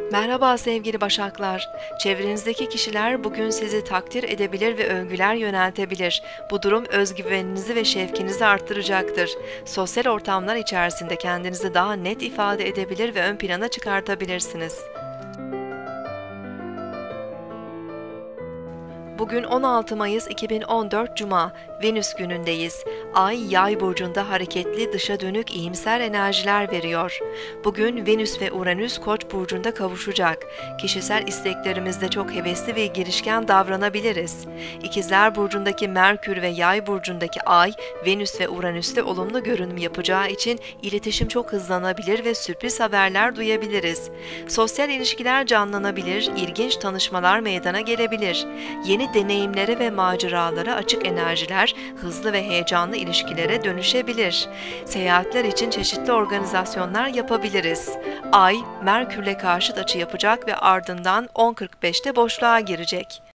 Merhaba sevgili Başaklar. Çevrenizdeki kişiler bugün sizi takdir edebilir ve övgüler yöneltebilir. Bu durum özgüveninizi ve şevkinizi arttıracaktır. Sosyal ortamlar içerisinde kendinizi daha net ifade edebilir ve ön plana çıkartabilirsiniz. Bugün 16 Mayıs 2014 Cuma, Venüs günündeyiz. Ay, Yay burcunda hareketli, dışa dönük, iyimser enerjiler veriyor. Bugün Venüs ve Uranüs Koç burcunda kavuşacak. Kişisel isteklerimizde çok hevesli ve girişken davranabiliriz. İkizler burcundaki Merkür ve Yay burcundaki Ay, Venüs ve Uranüs'te olumlu görünüm yapacağı için iletişim çok hızlanabilir ve sürpriz haberler duyabiliriz. Sosyal ilişkiler canlanabilir, ilginç tanışmalar meydana gelebilir. Yeni deneyimlere ve maceralara açık enerjiler hızlı ve heyecanlı ilişkilere dönüşebilir. Seyahatler için çeşitli organizasyonlar yapabiliriz. Ay, Merkürle karşıt açı yapacak ve ardından 10.45'te boşluğa girecek.